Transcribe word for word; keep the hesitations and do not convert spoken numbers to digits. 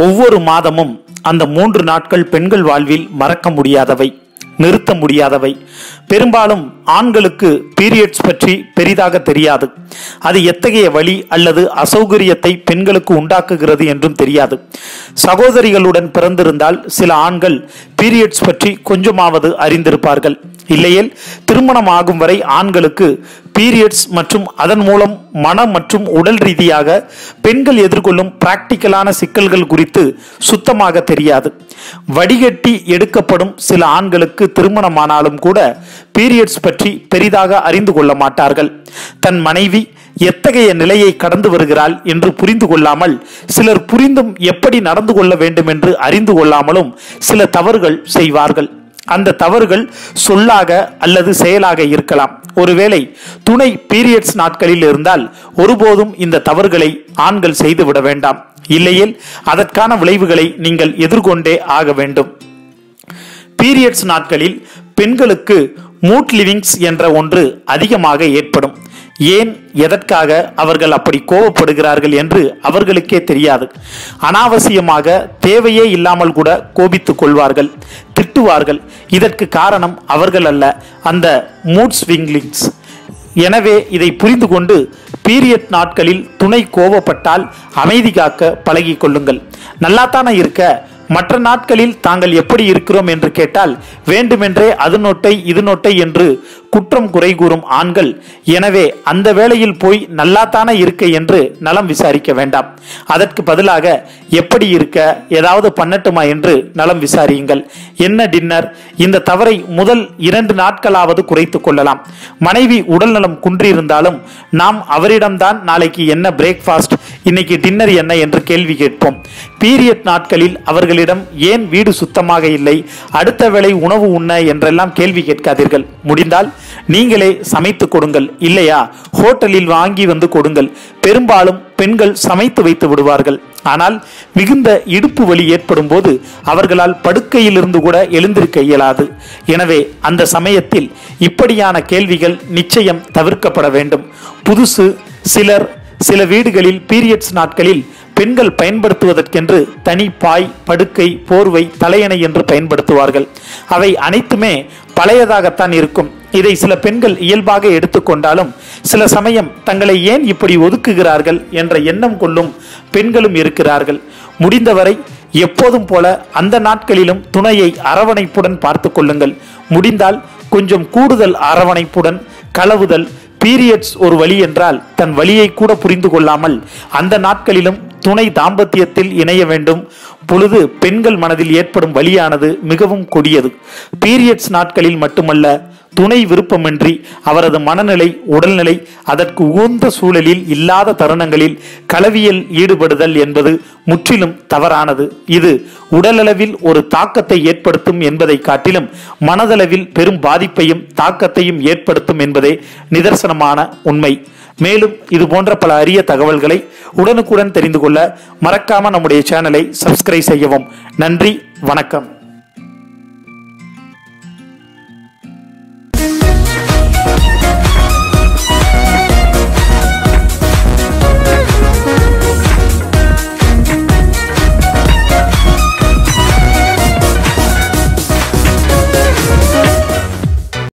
ஒவ்வொரு மாதமும் அந்த மூன்று நாட்கள் பெண்கள் வாழ்வில் மறக்க முடியாதவை, நிறுத்த முடியாதவை. பெரும்பாலும் ஆண்களுக்கு பீரியட்ஸ் பற்றி பெரிதாக தெரியாது. அது எத்தகைய வலி அல்லது அசௌகரியத்தை பெண்களுக்கு உண்டாக்குகிறது என்றும் தெரியாது. சகோதரிகளுடன் பிறந்திருந்தால் சில ஆண்கள் பீரியட்ஸ் பற்றி கொஞ்சமாவது அறிந்திருப்பார்கள். இல்லையேல் திருமணம் ஆகும் வரை ஆண்களுக்கு பீரியட்ஸ் மற்றும் அதன் மூலம் மன மற்றும் உடல் ரீதியாக பெண்கள் எதிர்கொள்ளும் பிராக்டிக்கலான சிக்கல்கள் குறித்து சுத்தமாக தெரியாது. வடிகட்டி எடுக்கப்படும் சில ஆண்களுக்கு திருமணமானாலும் கூட பீரியட்ஸ் பற்றி பெரிதாக அறிந்து கொள்ள மாட்டார்கள். தன் மனைவி எத்தகைய நிலையை கடந்து வருகிறாள் என்று புரிந்து கொள்ளாமல், சிலர் புரிந்தும் எப்படி நடந்து கொள்ள வேண்டும் என்று அறிந்து கொள்ளாமலும் சில தவறுகள் செய்வார்கள். அந்த தவறுகள் சொல்லாக அல்லது செயலாக இருக்கலாம். ஒருவேளை துணை பீரியட்ஸ் நாட்களில் இருந்தால் ஒருபோதும் இந்த தவறுகளை ஆண்கள் செய்துவிட வேண்டாம். இல்லையேல் அதற்கான விளைவுகளை நீங்கள் எதிர்கொண்டே ஆக வேண்டும். பீரியட்ஸ் நாட்களில் பெண்களுக்கு மூட் லிவிங்ஸ் என்ற ஒன்று அதிகமாக ஏற்படும். ஏன், எதற்காக அவர்கள் அப்படி கோபப்படுகிறார்கள் என்று அவர்களுக்கே தெரியாது. அனாவசியமாக தேவையே இல்லாமல் கூட கோபித்துக் கொள்வார்கள், திட்டுவார்கள். இதற்கு காரணம் அவர்கள் அல்ல, அந்த மூட் ஸ்விங்லிங்ஸ். எனவே இதை புரிந்து கொண்டு பீரியட் நாட்களில் துணை கோபப்பட்டால் அமைதி காக்க பழகி கொள்ளுங்கள். நல்லாத்தானே இருக்க, மற்ற நாட்களில் தாங்கள் எப்படி இருக்கிறோம் என்று கேட்டால் வேண்டுமென்றே அது நோட்டை இது நோட்டை என்று குற்றம் குறை கூறும் ஆண்கள், எனவே அந்த வேளையில் போய் நல்லாத்தானே இருக்க என்று நலம் விசாரிக்க வேண்டாம். அதற்கு பதிலாக எப்படி இருக்க, ஏதாவது பண்ணட்டுமா என்று நலம் விசாரியுங்கள். என்ன டின்னர்? இந்த தவறை முதல் இரண்டு நாட்களாவது குறைத்து கொள்ளலாம். மனைவி உடல் நலம் குன்றியிருந்தாலும் நாம் அவரிடம்தான் நாளைக்கு என்ன பிரேக்ஃபாஸ்ட், இன்னைக்கு டின்னர் என்ன என்று கேள்வி கேட்போம். பீரியட் நாட்களில் அவர்களிடம் ஏன் வீடு சுத்தமாக இல்லை, அடுத்த வேளை உணவு உண்ண என்றெல்லாம் கேள்வி கேட்காதீர்கள். முடிந்தால் நீங்களே சமைத்து கொடுங்கள், இல்லையா ஹோட்டலில் வாங்கி வந்து கொடுங்கள். பெரும்பாலும் பெண்கள் சமைத்து வைத்து விடுவார்கள். ஆனால் மிகுந்த இடுப்பு வலி ஏற்படும் போது அவர்களால் படுக்கையிலிருந்து கூட எழுந்திருக்க இயலாது. எனவே அந்த சமயத்தில் இப்படியான கேள்விகள் நிச்சயம் தவிர்க்கப்பட வேண்டும். புதுசு சிலர் சில வீடுகளில் பீரியட்ஸ் நாட்களில் பெண்கள் பயன்படுத்துவதற்கென்று தனி பாய், படுக்கை, போர்வை, தலையணை என்று பயன்படுத்துவார்கள். அவை அனைத்துமே பழையதாகத்தான் இருக்கும். இதை சில பெண்கள் இயல்பாக எடுத்துக்கொண்டாலும் சில சமயம் தங்களை ஏன் இப்படி ஒதுக்குகிறார்கள் என்ற எண்ணம் கொள்ளும் பெண்களும் இருக்கிறார்கள். முடிந்தவரை எப்போதும் போல அந்த நாட்களிலும் துணையை அரவணைப்புடன் பார்த்து கொள்ளுங்கள். முடிந்தால் கொஞ்சம் கூடுதல் அரவணைப்புடன் கலவுதல். பீரியட்ஸ் ஒரு வலி என்றால் தன் வலியை கூட புரிந்து கொள்ளாமல் அந்த நாட்களிலும் துணை தாம்பத்தியத்தில் இணைய வேண்டும் பொழுது பெண்கள் மனதில் ஏற்படும் வலியானது மிகவும் கொடியது. பீரியட்ஸ் நாட்களில் மட்டுமல்ல, துணை விருப்பமின்றி அவரது மனநிலை, உடல்நிலை அதற்கு உகந்த சூழலில் இல்லாத தருணங்களில் கலவியில் ஈடுபடுதல் என்பது முற்றிலும் தவறானது. இது உடலளவில் ஒரு தாக்கத்தை ஏற்படுத்தும் என்பதை காட்டிலும் மனதளவில் பெரும் பாதிப்பையும் தாக்கத்தையும் ஏற்படுத்தும் என்பதே நிதர்சனமான உண்மை. மேலும் இது போன்ற பல அரிய தகவல்களை உடனுக்குடன் தெரிந்து கொள்ள மறக்காம நம்முடைய சேனலை சப்ஸ்கிரைப் செய்யவும். நன்றி, வணக்கம்.